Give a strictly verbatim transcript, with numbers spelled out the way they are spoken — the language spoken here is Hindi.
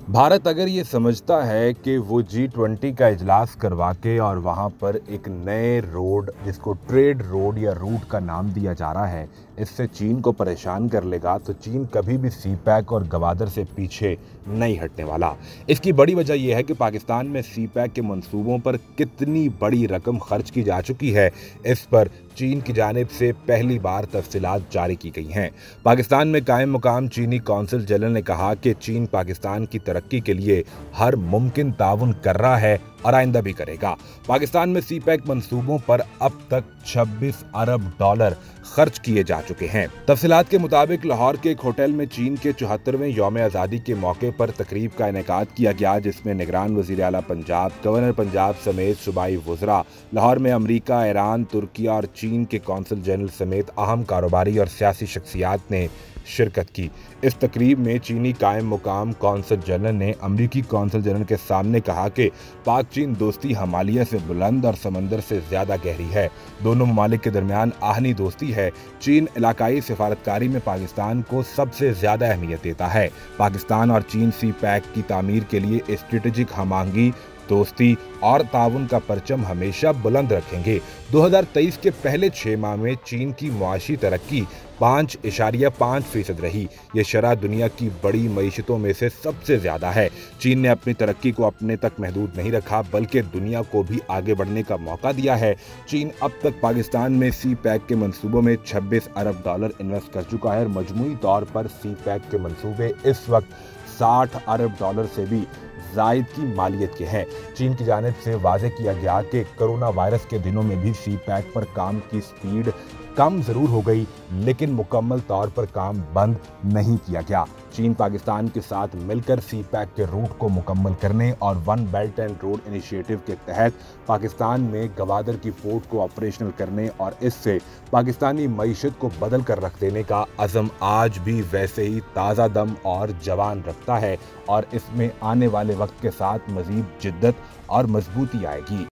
भारत अगर ये समझता है कि वो जी ट्वेंटी का इजलास करवा के और वहाँ पर एक नए रोड, जिसको ट्रेड रोड या रूट का नाम दिया जा रहा है, इससे चीन को परेशान कर लेगा, तो चीन कभी भी सी पैक और गवादर से पीछे नहीं हटने वाला। इसकी बड़ी वजह यह है कि पाकिस्तान में सी पैक के मंसूबों पर कितनी बड़ी रकम खर्च की जा चुकी है। इस पर चीन की जानिब से पहली बार तफसीलात जारी की गई हैं। पाकिस्तान में कायम मुकाम चीनी कौंसल जनरल ने कहा कि चीन पाकिस्तान की तरक्की के लिए हर मुमकिन ताउन कर रहा है और आइंदा भी करेगा। पाकिस्तान में सी पैक मंसूबों पर अब तक छब्बीस अरब डॉलर खर्च किए जा चुके हैं। तफसीलात के मुताबिक लाहौर के एक होटल में चीन के चौहत्तरवें यौम आज़ादी के मौके पर तकरीब का इनेकाद किया गया, जिसमें निगरान वज़ीर आला पंजाब, गवर्नर पंजाब समेत सूबाई वज़रा, लाहौर में अमरीका, ईरान, तुर्की और चीन के कौंसल जनरल समेत अहम कारोबारी और सियासी शख्सियात ने शिरकत की। इस तकरीब में चीनी कायम मुकाम कौंसल जनरल ने अमरीकी कौंसल जनरल के सामने कहा कि पाक चीन दोस्ती हिमालय से बुलंद और समंदर से ज्यादा गहरी है। दोनों ममालिक के दरमियान आहनी दोस्ती है। चीन इलाकाई सिफारतकारी में पाकिस्तान को सबसे ज्यादा अहमियत देता है। पाकिस्तान और चीन सी पैक की तामीर के लिए स्ट्रेटेजिक हमांगी, दोस्ती और ताउन का परचम हमेशा बुलंद रखेंगे। दो हज़ार तेईस के पहले छह माह में चीन की मुआशी तरक्की पाँच इशारिया पाँच फीसद रही। ये शरह दुनिया की बड़ी मईशतों में से सबसे ज्यादा है। चीन ने अपनी तरक्की को अपने तक महदूद नहीं रखा, बल्कि दुनिया को भी आगे बढ़ने का मौका दिया है। चीन अब तक पाकिस्तान में सी पैक के मंसूबों में छब्बीस अरब डॉलर इन्वेस्ट कर चुका है और मजमूई तौर पर सी पैक के मंसूबे इस वक्त साठ अरब डॉलर से भी जायद की मालियत के हैं। चीन की जानिब से वाज़ेह किया गया कि कोरोना वायरस के दिनों में भी सी पैक पर काम की स्पीड कम जरूर हो गई, लेकिन मुकम्मल तौर पर काम बंद नहीं किया गया। चीन पाकिस्तान के साथ मिलकर सी पैक के रूट को मुकम्मल करने और one belt and road initiative के तहत पाकिस्तान में गवादर की पोर्ट को ऑपरेशनल करने और इससे पाकिस्तानी मईशत को बदल कर रख देने का अज़म आज भी वैसे ही ताज़ा दम और जवान रखता है और इसमें आने वाले वक्त के साथ मज़ीद जिद्दत और मजबूती आएगी।